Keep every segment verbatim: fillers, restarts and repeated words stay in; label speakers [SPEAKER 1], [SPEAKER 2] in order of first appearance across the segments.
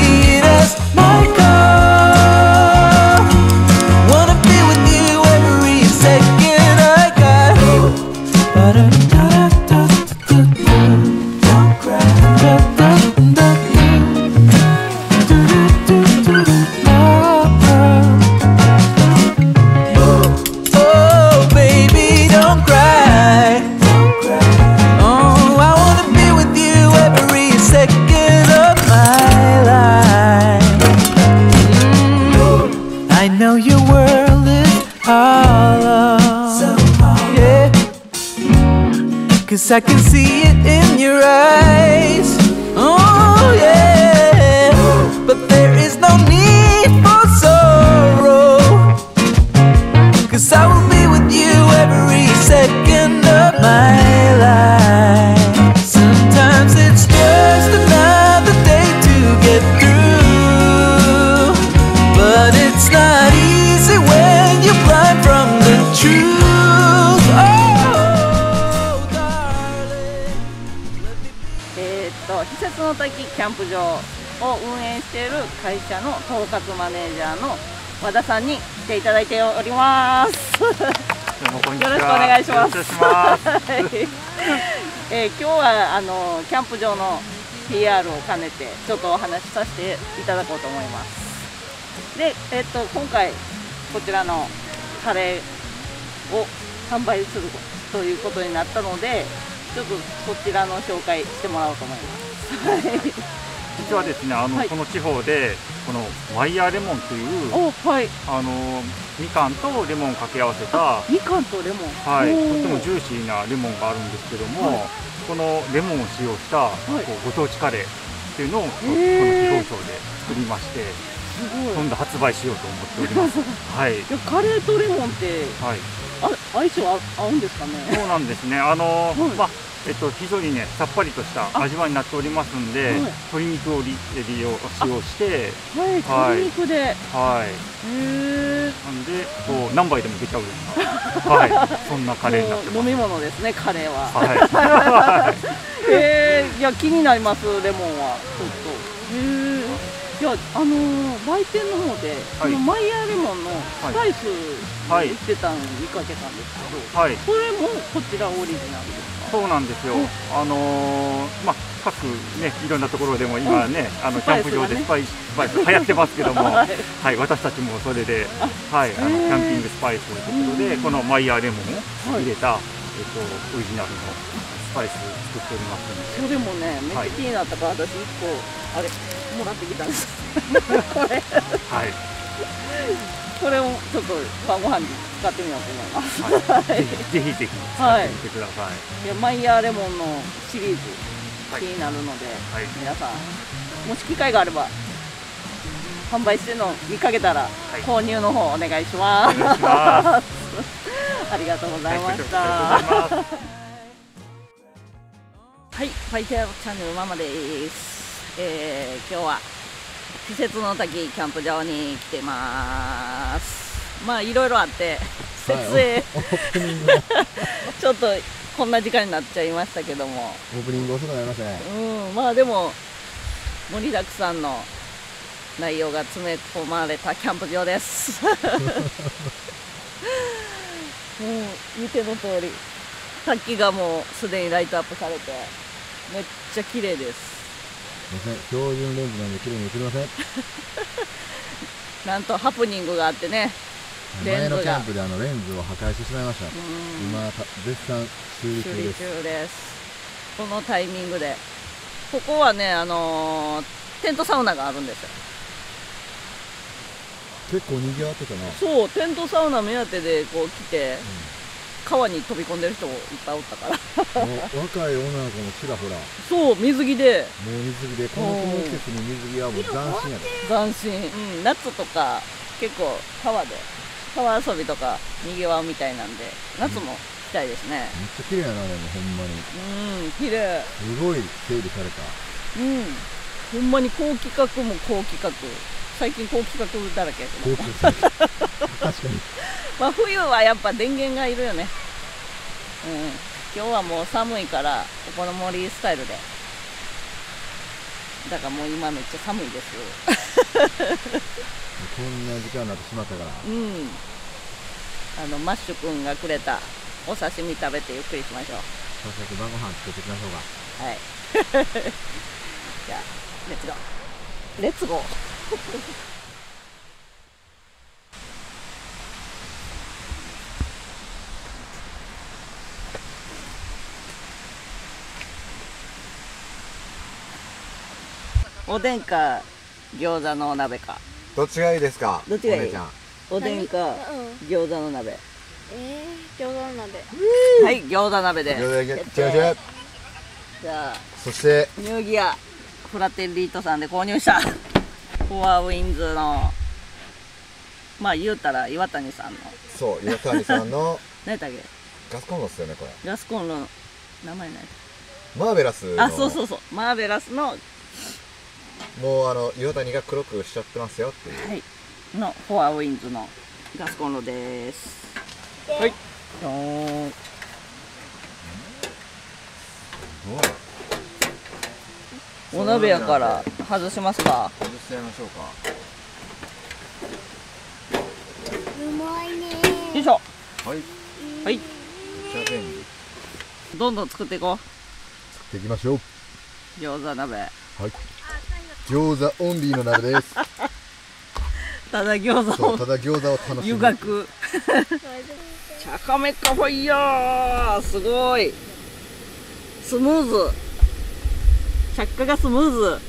[SPEAKER 1] it as my call. Wanna be with you every second I got. Don't cry. Oh baby, don't cry. Oh, I wanna be with you every second of my life. Mm. I know your world is hollow, yeah, 'cause I can see it in your eyes. Oh yeah, but there is no need for sorrow, 'cause I will be with you every second of my life. Sometimes it's just another day to get through, but it's not easy when you're blind from the truth. Oh, darling, let me be.
[SPEAKER 2] えーっと季節の滝キャンプ場を運営している会社の統括マネージャーの和田さんに来ていただいております。よろしくお願いします。えー、今日はあのキャンプ場の ピーアール を兼ねてちょっとお話しさせていただこうと思います。で、えー、っと今回こちらのカレーを販売するということになったので、ちょっとこちらの紹介してもらおうと思います。
[SPEAKER 3] 実はですね、あの、はい、この地方でこのワイヤーレモンという、
[SPEAKER 2] はい、
[SPEAKER 3] あのみかんとレモンを掛け合わせた
[SPEAKER 2] みかんとレモン、
[SPEAKER 3] はい、とてもジューシーなレモンがあるんですけども、はい、このレモンを使用した、はい、こうご当地カレーっていうのをこの地方省で作りまして、今度発売しようと思っております。はい。い
[SPEAKER 2] や、カレーとレモンって、はい、あ相性合うんですかね。
[SPEAKER 3] そうなんですね。あの、はい、まあえっと、非常にねさっぱりとした味わいになっておりますんで、はい、鶏肉を利用使用して、
[SPEAKER 2] はい、鶏肉で、
[SPEAKER 3] はい、へ
[SPEAKER 2] え。
[SPEAKER 3] なんでこう何杯でもいけちゃうような、はい、そんなカレーになってます。
[SPEAKER 2] 飲み物ですね、カレーは。
[SPEAKER 3] はい。
[SPEAKER 2] ええ、いや気になります、レモンはちょっと。へえ。いや、あのー、売店の方で、はい、このマイヤーレモンのスパイス売ってたのを見かけたんですけど、はい、それもこちらオリジナルですか？
[SPEAKER 3] そうなんですよ。あのー、まあ各ねいろんなところでも今ね、あのキャンプ場でスパイススパイス流行ってますけども、はい、はい、私たちもそれで、はい、あのキャンピングスパイスということでこのマイヤーレモンを入れた、はい、えっとオリジナルのスパイス作っておりますので。
[SPEAKER 2] それもね、めっちゃ気になったから、私いっこあれもらってきたんです。これ、はい。これをちょっと晩ご飯に使ってみようと思います。
[SPEAKER 3] はい、ぜひぜひぜひ使ってみてください。はい、
[SPEAKER 2] いやマイヤーレモンのシリーズ気になるので、はい、皆さんもし機会があれば販売してるのを見かけたら、はい、購入の方お願いします。ありがとうございました。はい、ファイターチャンネルママです。えー、今日は季節の滝キャンプ場に来てます。まあいろいろあって設営、はい、ちょっとこんな時間になっちゃいましたけども、
[SPEAKER 4] オープニング遅くなりましたね。
[SPEAKER 2] うん、まあでも盛りだくさんの内容が詰め込まれたキャンプ場です。もう見ての通り滝がもうすでにライトアップされてめっちゃ綺麗です。
[SPEAKER 4] 標準レンズなんで綺麗に映りません。
[SPEAKER 2] なんとハプニングがあってね、
[SPEAKER 4] 前のキャンプであのレンズを破壊してしまいました。今絶賛修理中です。
[SPEAKER 2] 修理中です。このタイミングでここはね、あのー、テントサウナがあるんですよ。
[SPEAKER 4] 結構賑わってたな。
[SPEAKER 2] そう、テントサウナ目当てでこう来て、うん、川に飛び込んでる人もいっぱいおったから
[SPEAKER 4] もう若い女の子もちらほら。
[SPEAKER 2] そう、水着で
[SPEAKER 4] もう水着で、この季節に水着はもう斬新や
[SPEAKER 2] から斬新、うん、夏とか結構川で川遊びとかにぎわうみたいなんで、夏も来たいですね。
[SPEAKER 4] めっちゃ綺麗やな、でもほんまに。
[SPEAKER 2] うん、綺麗。
[SPEAKER 4] すごい整備された。
[SPEAKER 2] うん、ほんまに高企画も高企画。最近高企画だらけやけど。確
[SPEAKER 4] かに。
[SPEAKER 2] まあ冬はやっぱ電源がいるよね。うん、今日はもう寒いからお好みスタイルでだからもう今めっちゃ寒いです。
[SPEAKER 4] こんな時間になってしまったから。
[SPEAKER 2] うん。あのマッシュ君がくれたお刺身食べてゆっくりしましょう。
[SPEAKER 4] 早速晩ご飯作っていきましょうか。
[SPEAKER 2] はい。じゃあレッツゴー。レッツゴー。おでんか餃子のお鍋か。
[SPEAKER 4] どっちがいいですか。
[SPEAKER 2] どっちがいい
[SPEAKER 4] お姉ちゃん。
[SPEAKER 2] おでんか
[SPEAKER 5] うん
[SPEAKER 2] 餃子の鍋。
[SPEAKER 5] えー、餃子の鍋。
[SPEAKER 2] はい、餃子鍋で。
[SPEAKER 4] 餃子だけ。違う
[SPEAKER 2] 決定
[SPEAKER 4] 違う。
[SPEAKER 2] じゃあ
[SPEAKER 4] そして
[SPEAKER 2] ニューギアフラテリートさんで購入したフォアウィンズの、まあ言うたら岩谷さんの
[SPEAKER 4] そう岩谷さんの
[SPEAKER 2] 何だっけ、
[SPEAKER 4] ガスコンロっすよねこれ。
[SPEAKER 2] ガスコンロの名前何
[SPEAKER 4] マーベラスの。
[SPEAKER 2] あ、そうそうそう、マーベラスの、
[SPEAKER 4] もうあの岩谷が黒くしちゃってますよっていう。
[SPEAKER 2] はい、のフォアウィンズのガスコンロです。はい、どーん。お鍋やから外しますか。
[SPEAKER 4] 外しちゃいましょうか。
[SPEAKER 5] うまいね
[SPEAKER 2] よいしょ。
[SPEAKER 4] はい。
[SPEAKER 2] はい、
[SPEAKER 4] めっちゃ便利。
[SPEAKER 2] どんどん作っていこ
[SPEAKER 4] 作っていきましょう。
[SPEAKER 2] う。餃子鍋。
[SPEAKER 4] はい。餃子オンリーの鍋です。
[SPEAKER 2] ただ餃子を
[SPEAKER 4] そうただ餃子を楽しむ。
[SPEAKER 2] 湯がく。チャカメカファイヤー、すごい。スムーズ。着火がスムーズ。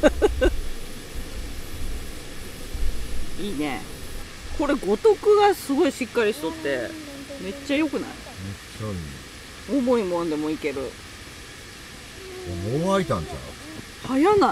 [SPEAKER 2] いいね。これ五徳がすごいしっかりしとってめっちゃ良くない？
[SPEAKER 4] めっちゃいい。
[SPEAKER 2] 重いもんでもいける。
[SPEAKER 4] もう開いたんちゃ
[SPEAKER 2] 早ない？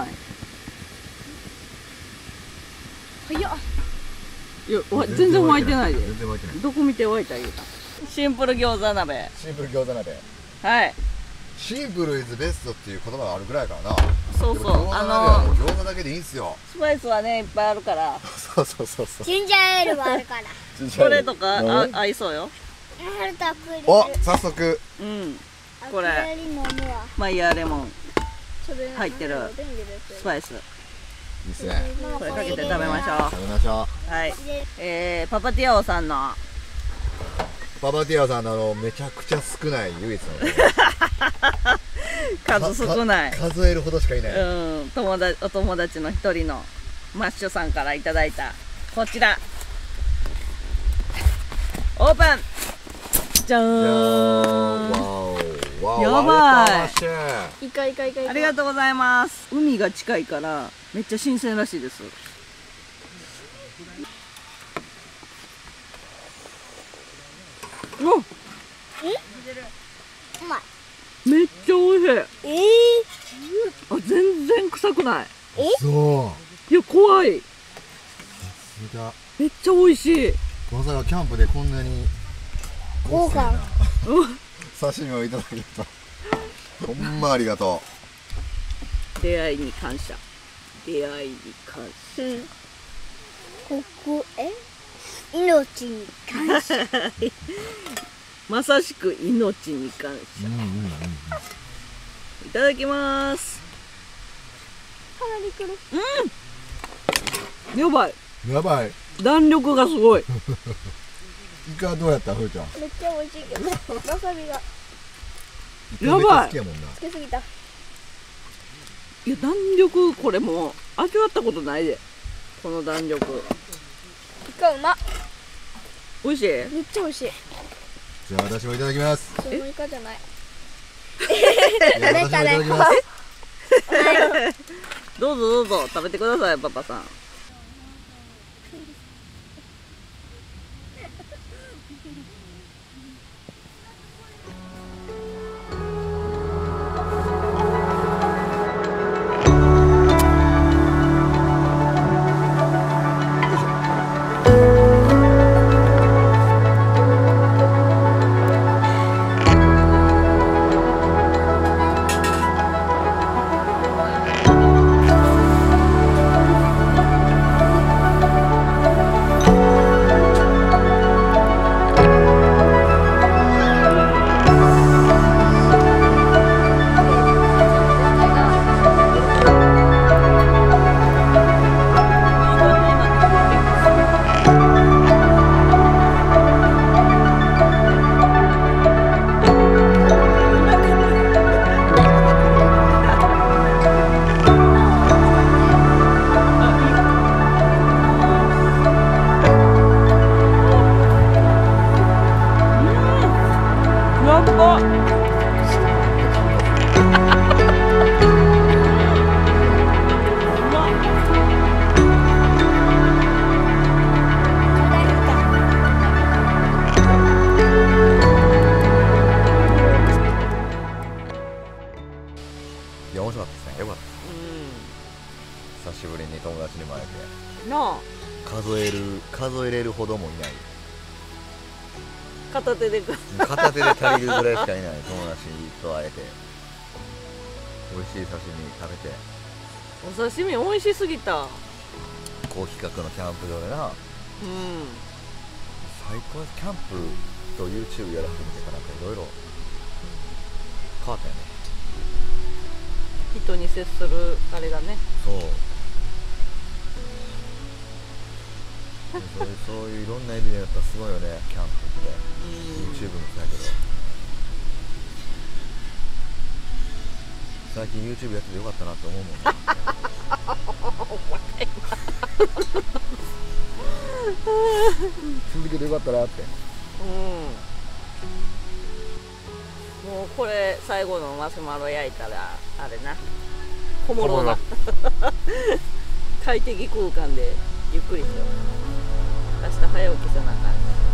[SPEAKER 5] 早っ。
[SPEAKER 2] いや、わ
[SPEAKER 4] う。
[SPEAKER 2] 全然沸いてないで。
[SPEAKER 4] 全然沸いてない。
[SPEAKER 2] どこ見て沸いたらいいか。シンプル餃子鍋。
[SPEAKER 4] シンプル餃子鍋。
[SPEAKER 2] はい。
[SPEAKER 4] シンプルイズベストっていう言葉があるぐらいからな。
[SPEAKER 2] そうそう。
[SPEAKER 4] でも餃子鍋はもう餃子だけでいいんすよ。
[SPEAKER 2] スパイスはねいっぱいあるから。
[SPEAKER 4] そうそうそうそう。
[SPEAKER 5] ジンジャーエールもあるから。
[SPEAKER 2] これとかあ
[SPEAKER 4] うん
[SPEAKER 2] 合いそうよ。
[SPEAKER 5] あるとアクリル。
[SPEAKER 4] お、早速。
[SPEAKER 2] うん。これ
[SPEAKER 5] アクリル飲むわ。
[SPEAKER 2] マイヤーレモン
[SPEAKER 5] それ
[SPEAKER 2] 入ってるスパイス。
[SPEAKER 4] いいっすね。
[SPEAKER 2] これかけて食べましょ
[SPEAKER 4] 食べましょ
[SPEAKER 2] う。はい。えー、パパティアオさんの
[SPEAKER 4] う。パパティアさんのあのめちゃくちゃ少ない唯一のね。
[SPEAKER 2] 数少ない。
[SPEAKER 4] か数えるほどしかいない。
[SPEAKER 2] うん、友達お友達の一人のマッシュさんからいただいたこちら。オープン。じゃーん。
[SPEAKER 4] わおわお。
[SPEAKER 2] やばい
[SPEAKER 4] 割れたマッシュ。
[SPEAKER 5] イカイカイカイカ。
[SPEAKER 2] ありがとうございます。海が近いからめっちゃ新鮮らしいです。うわ、
[SPEAKER 5] うまい。
[SPEAKER 2] めっちゃ美味しい。
[SPEAKER 5] えー、
[SPEAKER 2] あ、全然臭くない。
[SPEAKER 4] そう。
[SPEAKER 2] いや、怖い。
[SPEAKER 4] さすが。
[SPEAKER 2] めっちゃ美味しい。
[SPEAKER 4] まさかキャンプでこんなに
[SPEAKER 5] 豪華。
[SPEAKER 4] 刺身をいただけた。ほんまありがと
[SPEAKER 2] 出会いに感謝。出会いに感謝。
[SPEAKER 5] うん。ここえ？命に感謝。
[SPEAKER 2] まさしく命に感
[SPEAKER 4] う。
[SPEAKER 2] 謝。
[SPEAKER 4] うんうんうん。
[SPEAKER 2] いただきます。
[SPEAKER 5] かなりくる。
[SPEAKER 2] やばい。
[SPEAKER 4] やばい。
[SPEAKER 2] 弾力がすごい。
[SPEAKER 4] イカどうやったふーちゃん。
[SPEAKER 5] めっちゃ美味しいけど、わさびが
[SPEAKER 2] やばい
[SPEAKER 4] 好きやもんな。
[SPEAKER 5] つけすぎた。
[SPEAKER 2] いや、弾力これもう味わったことないで。この弾力。
[SPEAKER 5] イカうま。
[SPEAKER 2] 美味しい。
[SPEAKER 5] めっちゃ美味しい。
[SPEAKER 4] じゃあ私もいただきます。
[SPEAKER 5] そのイカじゃない。
[SPEAKER 4] いや私もいただきます。
[SPEAKER 2] どうぞどうぞ食べてください、パパさん。
[SPEAKER 4] まれて、
[SPEAKER 2] なあ
[SPEAKER 4] 数える数えれるほどもいない。
[SPEAKER 2] 片手で
[SPEAKER 4] 片手で足りるぐらいしかいない友達と会えて、美味しい刺身食べて、
[SPEAKER 2] お刺身美味しすぎた。
[SPEAKER 4] 高規格のキャンプ場でな。
[SPEAKER 2] うん
[SPEAKER 4] 最高です。キャンプと YouTube やらせてみてからなんかいろいろ変わったよね。
[SPEAKER 2] 人に接するあれがね。
[SPEAKER 4] そうそういうそういういろんな意味でやったらすごいよね、キャンプって。 YouTube もそうやけど、最近 YouTube やっててよかったなって思うもんね。続けてよかったなって。
[SPEAKER 2] うんもうこれ最後のマシュマロ焼いたらあれな、小諸な快適空間でゆっくりしよう。明日早起きせなあかん。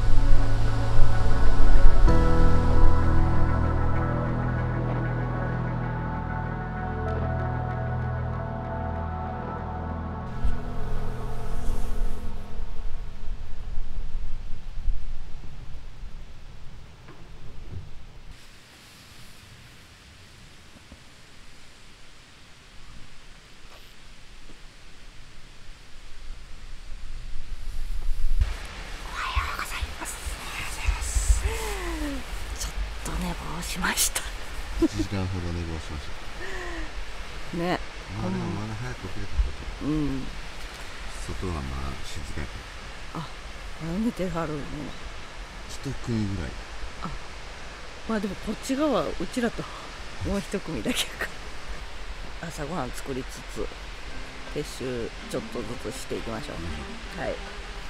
[SPEAKER 2] しました
[SPEAKER 4] いちじかんほど寝坊しました。
[SPEAKER 2] ね、
[SPEAKER 4] まあでもまだ早く起きれたこと。
[SPEAKER 2] うん
[SPEAKER 4] 外はまあ静かやから。
[SPEAKER 2] あ、寝てはるの。
[SPEAKER 4] 一組ぐらい。
[SPEAKER 2] あ、まあでもこっち側うちらともう一組だけやから、朝ごはん作りつつ撤収ちょっとずつしていきましょう。はい。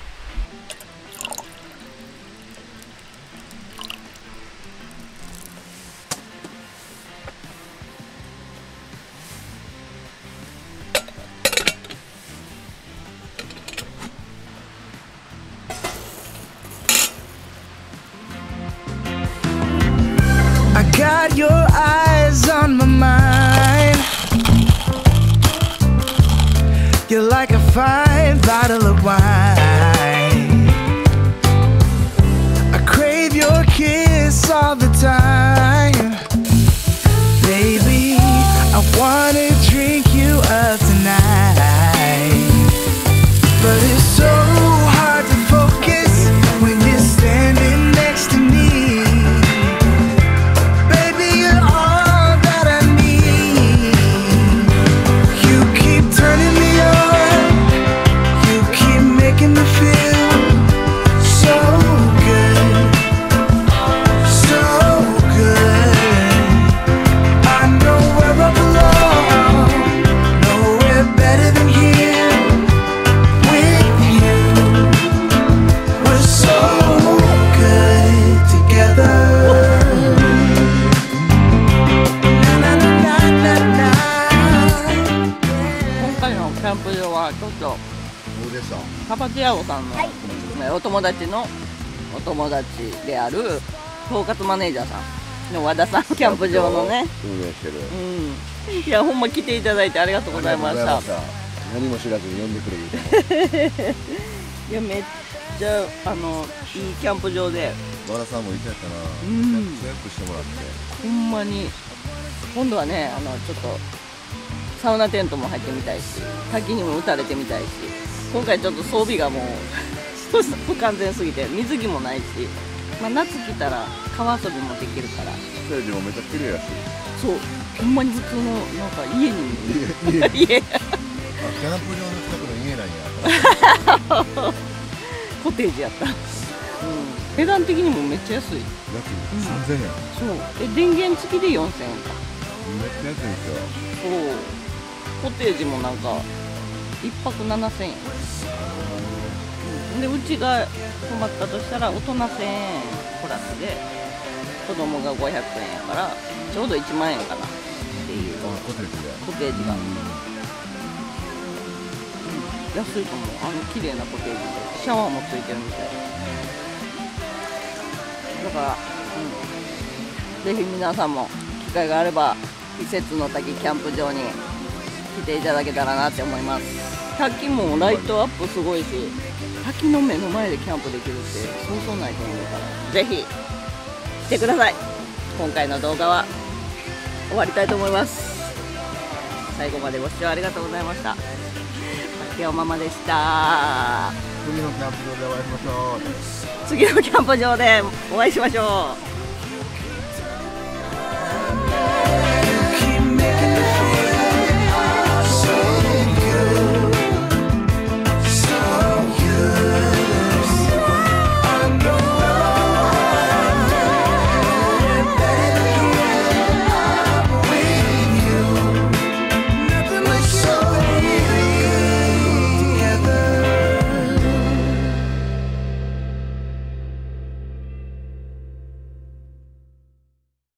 [SPEAKER 1] Got your eyes on my mind. You're like a fine bottle of wine. I crave your kiss all the time. Baby, I wanna drink you up tonight. But it's so hard to focus when you're standing next to me.
[SPEAKER 2] カパチアオさんの、はい、お友達のお友達である統括マネージャーさんの和田さん、キャンプ場のね、
[SPEAKER 4] 運営してる、
[SPEAKER 2] うん、いやほんま来ていただいてありがとうございました。
[SPEAKER 4] 何も知らずに呼んでくれる
[SPEAKER 2] いやめっちゃあのいいキャンプ場で、
[SPEAKER 4] 和田さんもいてやったな、
[SPEAKER 2] うん、
[SPEAKER 4] めっちゃよくしてもらって、
[SPEAKER 2] ほんまに今度はね、あのちょっとサウナテントも入ってみたいし、滝にも打たれてみたいし、今回ちょっと装備がもう不完全すぎて水着もないし、まあ、夏来たら川遊びもできるから、
[SPEAKER 4] ステージもめっちゃ綺麗やし、
[SPEAKER 2] そう、ほんまに普通のなんか家に
[SPEAKER 4] 家
[SPEAKER 2] 家
[SPEAKER 4] キャンプ場の近くの家なんや
[SPEAKER 2] コテージやった、うん、値段的にもめっちゃ安い、
[SPEAKER 4] 約さんぜんえん、
[SPEAKER 2] そうで電源付きでよんせんえんか、
[SPEAKER 4] めっちゃ安いんですよ。
[SPEAKER 2] そうコテージもなんかいっぱくななせんえん、うん、でうちが泊まったとしたら大人せんえんプラスで子供がごひゃくえんやからちょうどいちまんえんかなっていう、
[SPEAKER 4] コテージで
[SPEAKER 2] コテージが、うん、安いと思う。あの綺麗なコテージでシャワーもついてるみたいだから、うん、ぜひ皆さんも機会があれば季節の滝キャンプ場に来ていただけたらなって思います。 滝もライトアップすごいし、滝の目の前でキャンプできるってそうそうないと思うから、ぜひ来てください。今回の動画は終わりたいと思います。最後までご視聴ありがとうございました。竹尾ママでした。
[SPEAKER 4] 次のキャンプ場でお会いしましょう。
[SPEAKER 2] 次のキャンプ場でお会いしましょう。